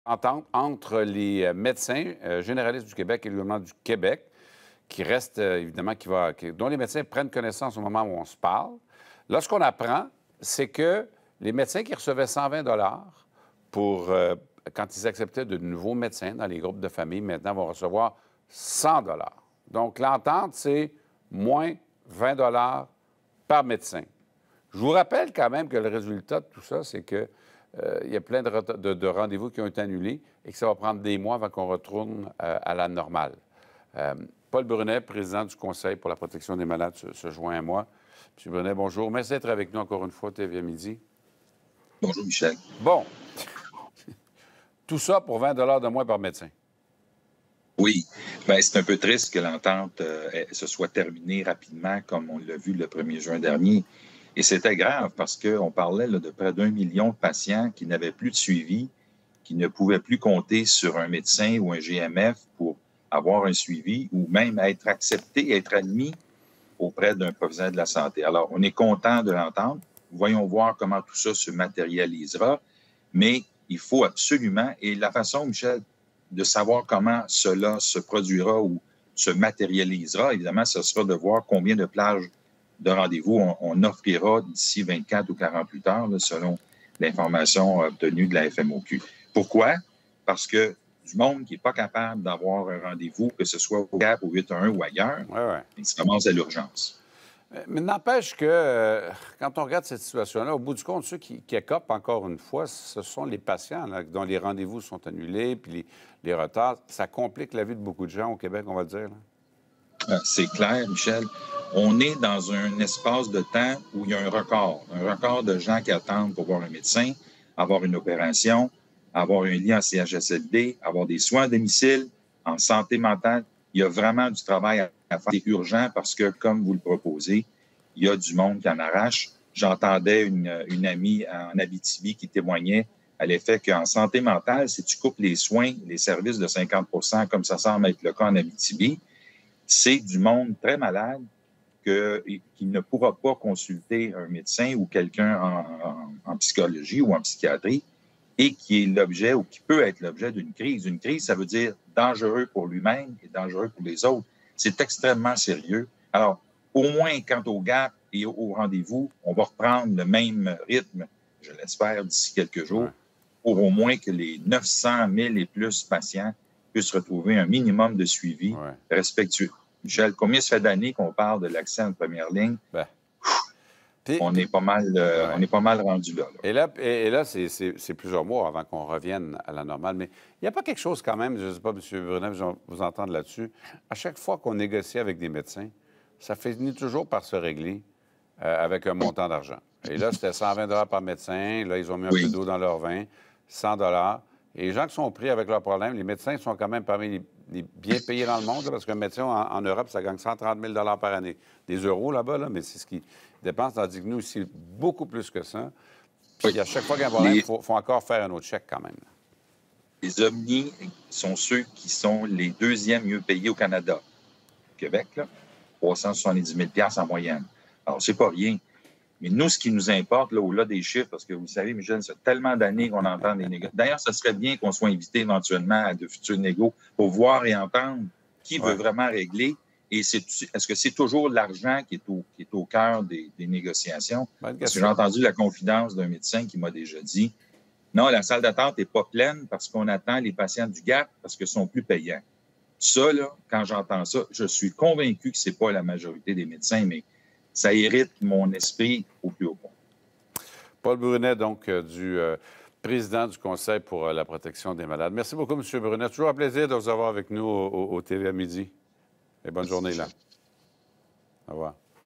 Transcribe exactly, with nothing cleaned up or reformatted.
entente entre les médecins euh, généralistes du Québec et le gouvernement du Québec, qui reste, euh, évidemment, qui va, qui, dont les médecins prennent connaissance au moment où on se parle. Là, ce qu'on apprend, c'est que les médecins qui recevaient cent vingt dollars pour, euh, quand ils acceptaient de nouveaux médecins dans les groupes de famille, maintenant vont recevoir cent dollars. Donc, l'entente, c'est moins vingt dollars par médecin. Je vous rappelle quand même que le résultat de tout ça, c'est que euh, il y a plein de, de, de rendez-vous qui ont été annulés et que ça va prendre des mois avant qu'on retourne euh, à la normale. Euh, Paul Brunet, président du Conseil pour la protection des malades, se, se joint à moi. M. Brunet, bonjour. Merci d'être avec nous encore une fois, T V à midi. Bonjour, Michel. Bon. Tout ça pour vingt dollars de moins par médecin. Oui. Bien, c'est un peu triste que l'entente euh, se soit terminée rapidement, comme on l'a vu le premier juin dernier. Et c'était grave parce qu'on parlait là, de près d'un million de patients qui n'avaient plus de suivi, qui ne pouvaient plus compter sur un médecin ou un G M F pour avoir un suivi ou même être acceptés, être admis auprès d'un professionnel de la santé. Alors, on est content de l'entente. Voyons voir comment tout ça se matérialisera. Mais il faut absolument, et la façon, Michel, de savoir comment cela se produira ou se matérialisera, évidemment, ce sera de voir combien de plages de rendez-vous on, on offrira d'ici vingt-quatre ou quarante-huit heures, là, selon l'information obtenue de la F M O Q. Pourquoi? Parce que du monde qui n'est pas capable d'avoir un rendez-vous, que ce soit au C A P, au huit un un ou ailleurs, Ouais, ouais. il se ramasse à l'urgence. Mais n'empêche que, euh, quand on regarde cette situation-là, au bout du compte, ceux qui, qui écopent encore une fois, ce sont les patients là, dont les rendez-vous sont annulés, puis les, les retards. Ça complique la vie de beaucoup de gens au Québec, on va le dire. Euh, c'est clair, Michel. On est dans un espace de temps où il y a un record, un record de gens qui attendent pour voir un médecin, avoir une opération, avoir un lit en C H S L D, avoir des soins à domicile, en santé mentale. Il y a vraiment du travail à faire. C'est urgent parce que, comme vous le proposez, il y a du monde qui en arrache. J'entendais une, une amie en Abitibi qui témoignait à l'effet qu'en santé mentale, si tu coupes les soins, les services de cinquante pour cent, comme ça semble être le cas en Abitibi, c'est du monde très malade que, qui ne pourra pas consulter un médecin ou quelqu'un en, en, en psychologie ou en psychiatrie et qui est l'objet ou qui peut être l'objet d'une crise. Une crise, ça veut dire dangereux pour lui-même et dangereux pour les autres. C'est extrêmement sérieux. Alors, au moins, quant au G A P et au, au rendez-vous, on va reprendre le même rythme, je l'espère, d'ici quelques jours, Ouais. pour au moins que les neuf cent mille et plus patients puissent retrouver un minimum de suivi Ouais. respectueux. Michel, combien ça fait d'années qu'on parle de l'accès en première ligne? Ben. Puis, on, puis, est pas mal, euh, ouais. on est pas mal rendu là. là. Et là, et, et là c'est, c'est, c'est plusieurs mois avant qu'on revienne à la normale. Mais il n'y a pas quelque chose quand même, je ne sais pas, M. Brunet, je vais vous entendre là-dessus. À chaque fois qu'on négocie avec des médecins, ça finit toujours par se régler euh, avec un montant d'argent. Et là, c'était cent vingt dollars par médecin. Là, ils ont mis un Oui. peu d'eau dans leur vin, cent dollars. Et les gens qui sont pris avec leurs problèmes, les médecins sont quand même parmi les, les bien payés dans le monde, là, parce qu'un médecin en, en Europe, ça gagne cent trente mille dollars par année. Des euros là-bas, là, mais c'est ce qu'ils dépensent, tandis que nous, ici, beaucoup plus que ça. Puis Oui. à chaque fois qu'il y a un problème, il Les... faut, faut encore faire un autre chèque quand même. Les Omnis sont ceux qui sont les deuxièmes mieux payés au Canada. Au Québec, là, trois cent soixante-dix mille dollars en moyenne. Alors, c'est pas rien. Mais nous, ce qui nous importe, là, au-delà des chiffres, parce que vous savez, Michel, ça fait tellement d'années qu'on entend des négociations. D'ailleurs, ce serait bien qu'on soit invité éventuellement à de futurs négos pour voir et entendre qui Ouais. veut vraiment régler. Et c'est, est-ce que c'est toujours l'argent qui est au, qui est au cœur des, des négociations? Bonne Parce que question. j'ai entendu la confidence d'un médecin qui m'a déjà dit non, la salle d'attente n'est pas pleine parce qu'on attend les patients du G A P parce qu'ils sont plus payants. Ça, là, quand j'entends ça, je suis convaincu que ce n'est pas la majorité des médecins, mais ça irrite mon esprit au plus haut point. Paul Brunet, donc, euh, du euh, président du Conseil pour euh, la protection des malades. Merci beaucoup, M. Brunet. Toujours un plaisir de vous avoir avec nous au, au, au T V à midi. Et bonne Merci, journée, là. Michel. Au revoir.